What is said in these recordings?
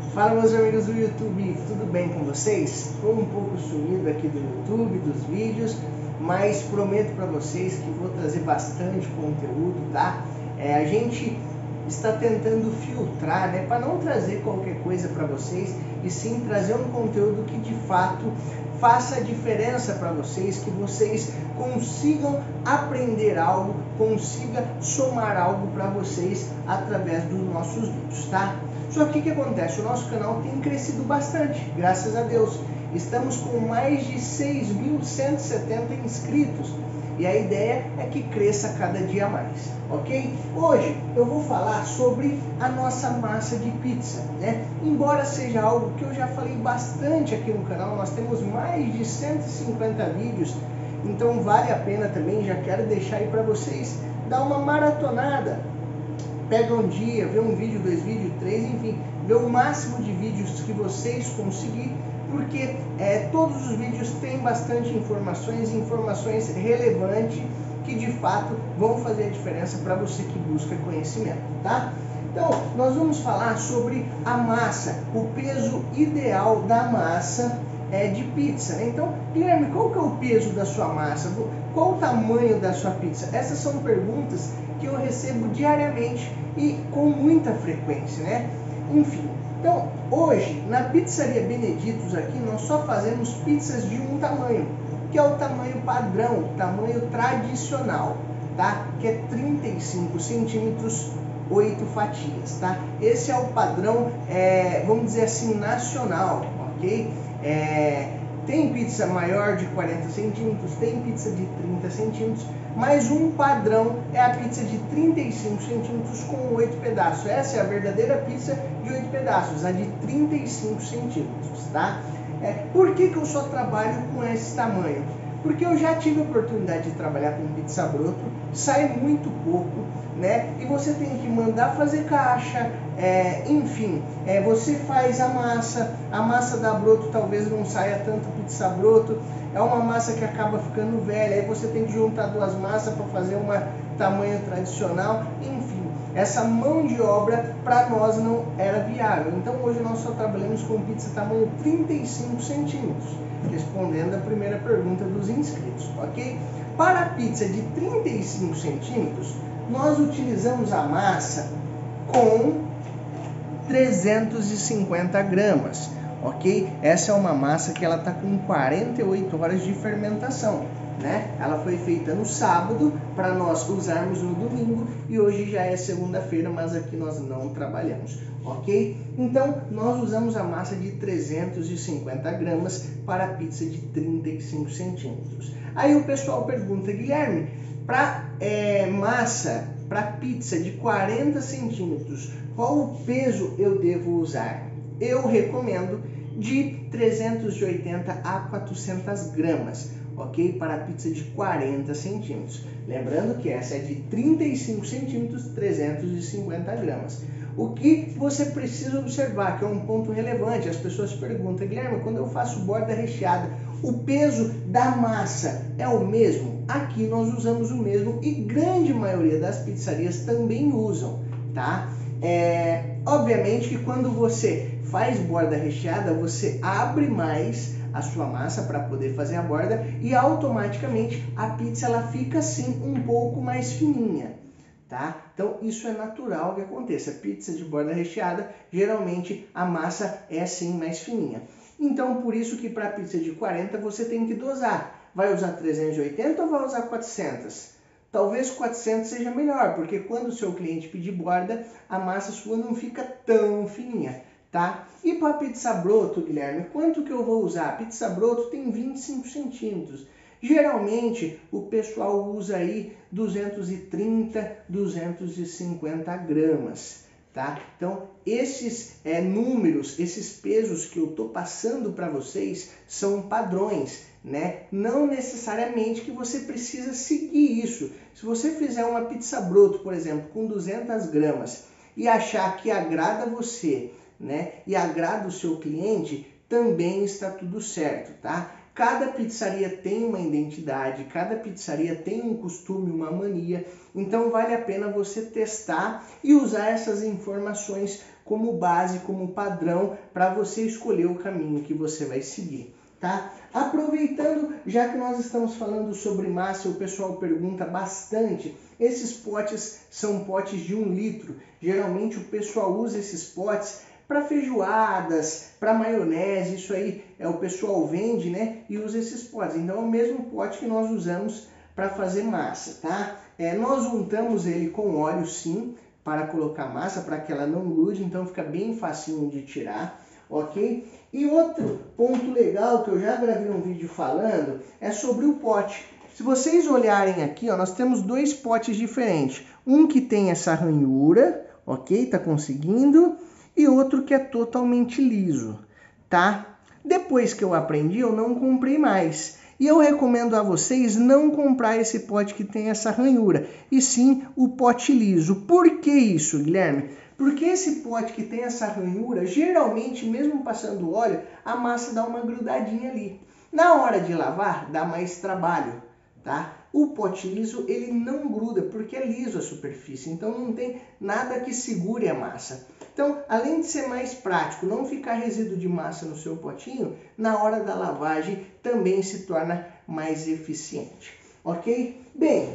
Fala, meus amigos do YouTube, tudo bem com vocês? Estou um pouco sumido aqui do YouTube, dos vídeos, mas prometo para vocês que vou trazer bastante conteúdo, tá? A gente está tentando filtrar, né, para não trazer qualquer coisa para vocês, e sim trazer um conteúdo que de fato faça a diferença para vocês, que vocês consigam aprender algo, consiga somar algo para vocês através dos nossos vídeos, tá? Só que o que acontece? O nosso canal tem crescido bastante, graças a Deus. Estamos com mais de 6.170 inscritos e a ideia é que cresça cada dia mais, ok? Hoje eu vou falar sobre a nossa massa de pizza, né? Embora seja algo que eu já falei bastante aqui no canal, nós temos mais de 150 vídeos, então vale a pena também, já quero deixar aí para vocês, dar uma maratonada. Pega um dia, vê um vídeo, 2 vídeos, 3, enfim, vê o máximo de vídeos que vocês conseguirem, porque todos os vídeos têm bastante informações relevantes que de fato vão fazer a diferença para você que busca conhecimento, tá? Então, nós vamos falar sobre a massa, o peso ideal da massa de pizza, né? Então, Guilherme, qual que é o peso da sua massa? Qual o tamanho da sua pizza? Essas são perguntas que eu recebo diariamente e com muita frequência, né? Enfim, então hoje na Pizzaria Benedito's aqui nós só fazemos pizzas de um tamanho, que é o tamanho padrão, o tamanho tradicional, tá? Que é 35 centímetros, 8 fatias, tá? Esse é o padrão, vamos dizer assim, nacional, ok? Tem pizza maior de 40 centímetros, tem pizza de 30 centímetros, mas um padrão é a pizza de 35 centímetros com 8 pedaços. Essa é a verdadeira pizza de 8 pedaços, a de 35 centímetros, tá? Por que eu só trabalho com esse tamanho? Porque eu já tive a oportunidade de trabalhar com pizza broto, sai muito pouco, né? E você tem que mandar fazer caixa, enfim, você faz a massa da broto talvez não saia tanto pizza broto, é uma massa que acaba ficando velha, aí você tem que juntar duas massas para fazer uma tamanho tradicional, enfim, essa mão de obra para nós não era viável. Então hoje nós só trabalhamos com pizza tamanho 35 centímetros, respondendo a primeira pergunta dos inscritos, ok? Para a pizza de 35 centímetros, nós utilizamos a massa com 350 gramas, ok? Essa é uma massa que ela está com 48 horas de fermentação, né? Ela foi feita no sábado para nós usarmos no domingo e hoje já é segunda-feira, mas aqui nós não trabalhamos, ok? Então nós usamos a massa de 350 gramas para a pizza de 35 centímetros. Aí o pessoal pergunta, Guilherme, para para pizza de 40 centímetros, qual o peso eu devo usar? Eu recomendo de 380 a 400 gramas, ok? Para a pizza de 40 centímetros. Lembrando que essa é de 35 centímetros, 350 gramas. O que você precisa observar, que é um ponto relevante, as pessoas perguntam, Guilherme, quando eu faço borda recheada, o peso da massa é o mesmo? Aqui nós usamos o mesmo e grande maioria das pizzarias também usam, tá? Obviamente que quando você faz borda recheada, você abre mais a sua massa para poder fazer a borda e automaticamente a pizza ela fica assim um pouco mais fininha, tá? Então isso é natural que aconteça. Pizza de borda recheada, geralmente a massa é assim mais fininha. Então por isso que para pizza de 40 você tem que dosar. Vai usar 380 ou vai usar 400? Talvez 400 seja melhor, porque quando o seu cliente pedir borda, a massa sua não fica tão fininha, tá? E para pizza broto, Guilherme, quanto que eu vou usar? A pizza broto tem 25 centímetros. Geralmente o pessoal usa aí 230, 250 gramas, tá? Então esses números, esses pesos que eu estou passando para vocês são padrões, né? Não necessariamente que você precisa seguir isso. Se você fizer uma pizza broto, por exemplo, com 200 gramas e achar que agrada você, né, e agrada o seu cliente, também está tudo certo, tá? Cada pizzaria tem uma identidade, cada pizzaria tem um costume, uma mania, então vale a pena você testar e usar essas informações como base, como padrão para você escolher o caminho que você vai seguir, tá? Aproveitando, já que nós estamos falando sobre massa, o pessoal pergunta bastante, esses potes são potes de 1 litro. Geralmente o pessoal usa esses potes para feijoadas, para maionese, isso aí o pessoal vende, né? E usa esses potes. Então é o mesmo pote que nós usamos para fazer massa, tá? Nós untamos ele com óleo sim, para colocar massa, para que ela não grude, então fica bem facinho de tirar, ok? E outro ponto legal que eu já gravei um vídeo falando é sobre o pote. Se vocês olharem aqui, ó, nós temos 2 potes diferentes. Um que tem essa ranhura, ok? Tá conseguindo. E outro que é totalmente liso, tá? Depois que eu aprendi, eu não comprei mais. E eu recomendo a vocês não comprar esse pote que tem essa ranhura, e sim o pote liso. Por que isso, Guilherme? Porque esse pote que tem essa ranhura, geralmente, mesmo passando óleo, a massa dá uma grudadinha ali. Na hora de lavar, dá mais trabalho, tá? O pote liso, ele não gruda, porque é liso a superfície, então não tem nada que segure a massa. Então, além de ser mais prático, não ficar resíduo de massa no seu potinho, na hora da lavagem também se torna mais eficiente, ok? Bem,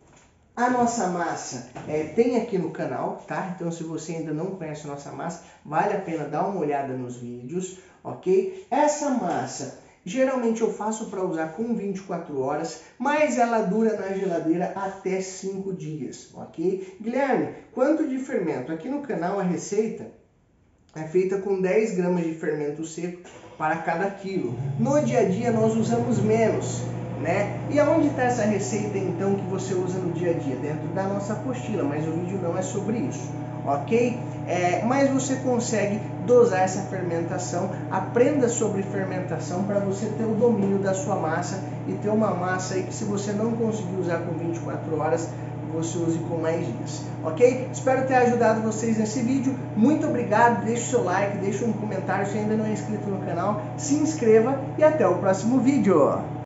a nossa massa tem aqui no canal, tá? Então, se você ainda não conhece a nossa massa, vale a pena dar uma olhada nos vídeos, ok? Essa massa, geralmente eu faço para usar com 24 horas, mas ela dura na geladeira até 5 dias, ok? Guilherme, quanto de fermento? Aqui no canal a receita é feita com 10 gramas de fermento seco para cada quilo. No dia a dia nós usamos menos, né? E aonde está essa receita então que você usa no dia a dia? Dentro da nossa apostila, mas o vídeo não é sobre isso, ok? Mas você consegue dosar essa fermentação, aprenda sobre fermentação para você ter o domínio da sua massa e ter uma massa aí que, se você não conseguir usar com 24 horas, você use com mais dias, ok? Espero ter ajudado vocês nesse vídeo. Muito obrigado, deixe o seu like, deixe um comentário se ainda não é inscrito no canal, se inscreva e até o próximo vídeo.